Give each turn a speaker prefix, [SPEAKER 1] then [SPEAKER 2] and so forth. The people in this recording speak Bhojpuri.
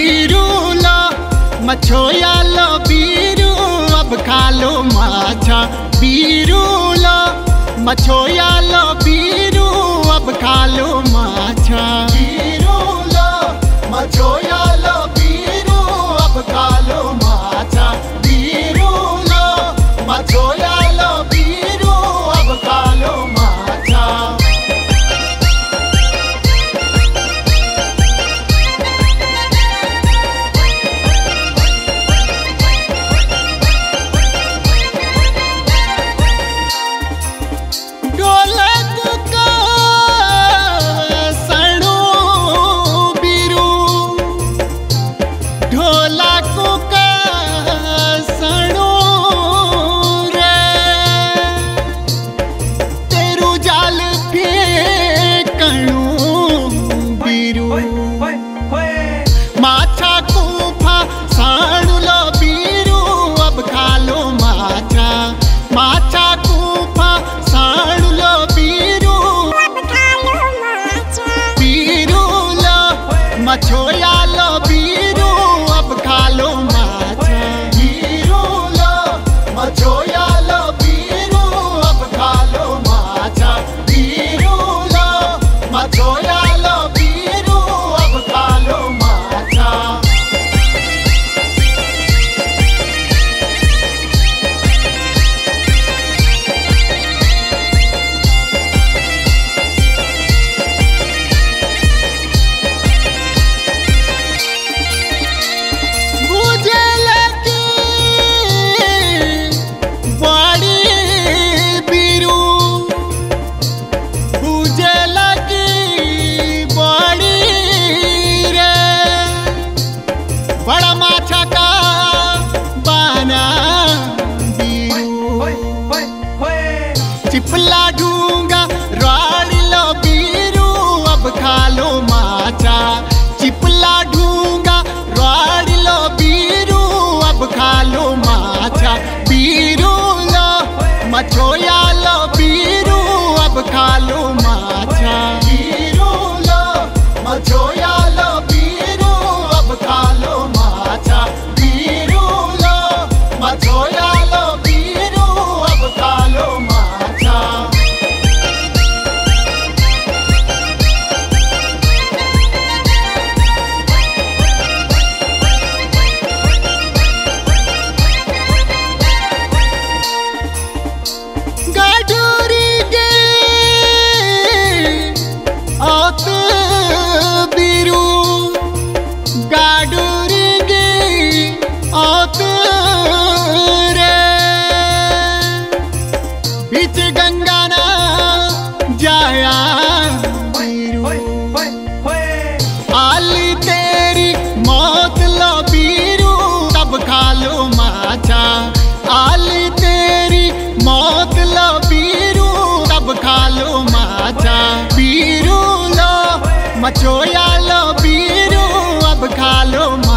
[SPEAKER 1] बीरू लो मछोया लो बीरू अब खा लो माछा। बीरू लो मछोया लो बीरू अब खा लो माछा। बीरू लो मछोया लो बीरू अब खा लो माछा। बीरू लो मछोया लो बीरू अब खा लो माछा। माछा कूफा साणु लो बीरू अब खा लो माछा। माछा कूफा साणु लो बीरू अब खा लो माछा। बीरू लो मछोया लो बीरू अब खा लो माछा। बीरू लो मछोया लो बीरू अब खा लो माछा। बीरू लो मछोया लो बीरू अब खा लो माछा। मुझे लगी बड़ी बीरू, मुझे लगी बड़ी रे बड़ा माछा का बाना बीरू। चिपला ढूंगा राड़ी लो बीरू अब खा लो माछा। चिपला ढूंगा राड़ी लो बीरू अब खा लो माछा। बीरू लो मछोया लो बीरू अब खा लो माछा। बीरू लो मछोया लो बीरू अब खा लो माछा। बीरू लो मछोया लो बीरू अब खा लो माछा। गाडूरी गे औत बीरू, गाडूरी गे औत रे बीच गंगा ना जाया बीरू। आली तेरी मौत लो बीरू तब खा लो माछा। आली तेरी मौत लो बीरू तब खा लो माछा। बीरू लो मछोया लो बीरू अब खा लो